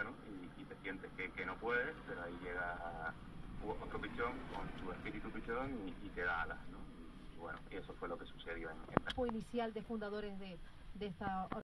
bueno, y te sientes que no puedes, pero ahí llega otro pichón con su espíritu pichón y te da alas, ¿no? Y bueno, y eso fue lo que sucedió en esta. Inicial de fundadores de esta